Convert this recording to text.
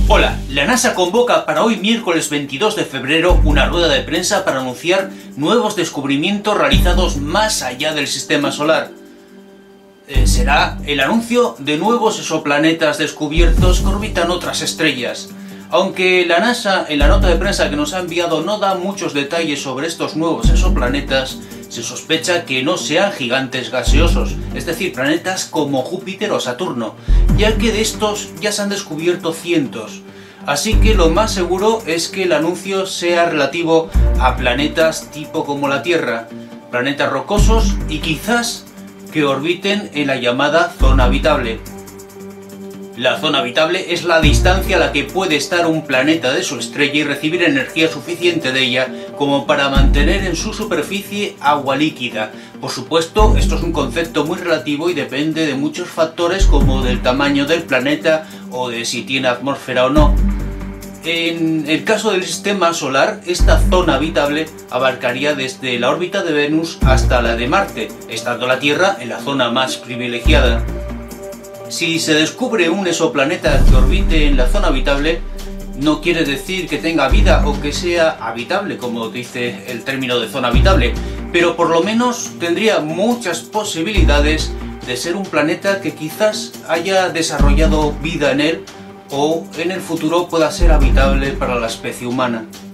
Hola, la NASA convoca para hoy miércoles 22 de febrero una rueda de prensa para anunciar nuevos descubrimientos realizados más allá del sistema solar. Será el anuncio de nuevos exoplanetas descubiertos que orbitan otras estrellas. Aunque la NASA en la nota de prensa que nos ha enviado no da muchos detalles sobre estos nuevos exoplanetas, se sospecha que no sean gigantes gaseosos, es decir, planetas como Júpiter o Saturno, ya que de estos ya se han descubierto cientos. Así que lo más seguro es que el anuncio sea relativo a planetas tipo como la Tierra, planetas rocosos y quizás que orbiten en la llamada zona habitable. La zona habitable es la distancia a la que puede estar un planeta de su estrella y recibir energía suficiente de ella como para mantener en su superficie agua líquida. Por supuesto, esto es un concepto muy relativo y depende de muchos factores como del tamaño del planeta o de si tiene atmósfera o no. En el caso del sistema solar, esta zona habitable abarcaría desde la órbita de Venus hasta la de Marte, estando la Tierra en la zona más privilegiada. Si se descubre un exoplaneta que orbite en la zona habitable, no quiere decir que tenga vida o que sea habitable, como dice el término de zona habitable, pero por lo menos tendría muchas posibilidades de ser un planeta que quizás haya desarrollado vida en él o en el futuro pueda ser habitable para la especie humana.